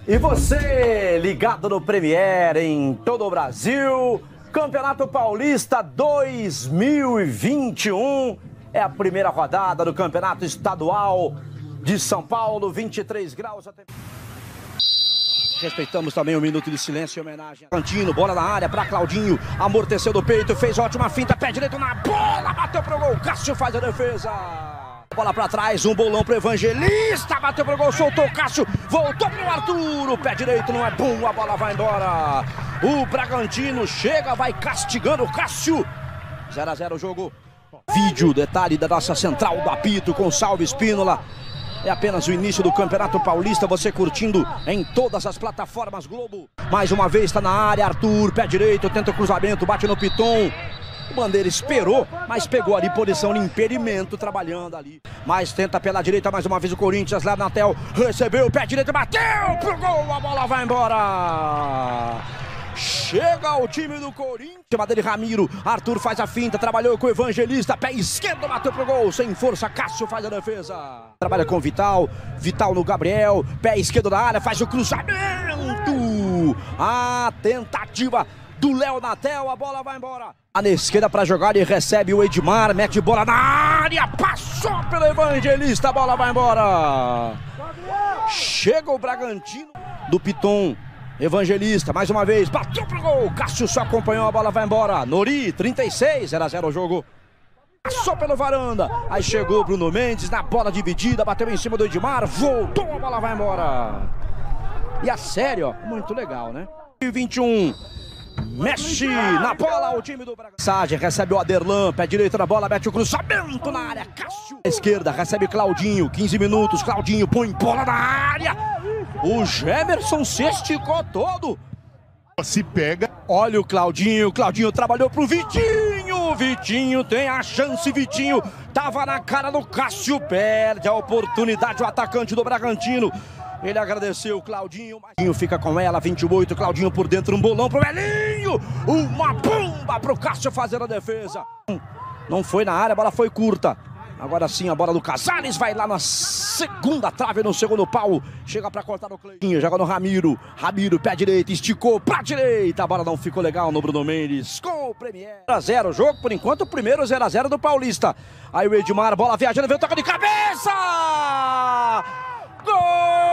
E você, ligado no Premier em todo o Brasil, Campeonato Paulista 2021, é a primeira rodada do Campeonato Estadual de São Paulo, 23 graus. Respeitamos também um minuto de silêncio em homenagem a Cantino, bola na área para Claudinho, amorteceu do peito, fez ótima finta, pé direito na bola, bateu pro gol, Cássio faz a defesa. Bola pra trás, um bolão pro Evangelista, bateu pro gol, soltou o Cássio, voltou pro Arthur, o pé direito não é bom, a bola vai embora. O Bragantino chega, vai castigando o Cássio. 0 a 0 o jogo. Vídeo, detalhe da nossa central do apito com Salve Espínola. É apenas o início do Campeonato Paulista, você curtindo em todas as plataformas Globo. Mais uma vez está na área, Arthur, pé direito, tenta o cruzamento, bate no Piton. O Bandeira esperou, mas pegou ali posição de impedimento, trabalhando ali. Mas tenta pela direita, mais uma vez o Corinthians, lá na Natel, recebeu o pé direito, bateu pro gol, a bola vai embora. Chega o time do Corinthians, chama dele Ramiro, Arthur faz a finta, trabalhou com o Evangelista, pé esquerdo, bateu pro gol, sem força, Cássio faz a defesa. Trabalha com Vital, Vital no Gabriel, pé esquerdo na área, faz o cruzamento. A tentativa do Léo Natel, a bola vai embora. Na esquerda para jogar e recebe o Edmar, mete bola na área, passou pelo Evangelista, a bola vai embora. Chega o Bragantino do Piton, Evangelista, mais uma vez, bateu pro gol, Cássio só acompanhou, a bola vai embora. Nori, 36, 0 a 0 o jogo. Passou pelo Varanda, aí chegou Bruno Mendes na bola dividida, bateu em cima do Edmar, voltou, a bola vai embora. E a série, ó, muito legal, né? 21. Mexe na bola o time do Bragantino. Sage recebe o Aderlan, pé direito na bola, mete o cruzamento na área. Cássio. Esquerda recebe Claudinho, 15 minutos. Claudinho põe bola na área. O Gemerson se esticou todo. Se pega. Olha o Claudinho, Claudinho trabalhou pro Vitinho. Vitinho tem a chance, Vitinho tava na cara do Cássio, perde a oportunidade o atacante do Bragantino. Ele agradeceu o Claudinho, Claudinho fica com ela, 28, Claudinho por dentro, um bolão pro Elinho, uma bomba pro Cássio fazer a defesa. Não foi na área, a bola foi curta. Agora sim, a bola do Casares vai lá na segunda trave, no segundo pau. Chega pra cortar no Cleitinho, joga no Ramiro. Ramiro, pé direito, esticou pra direita. A bola não ficou legal no Bruno Mendes. Com o Premier. 0 a 0 o jogo, por enquanto o primeiro 0 a 0 do Paulista. Aí o Edmar, bola viajando, veio toca de cabeça! Gol!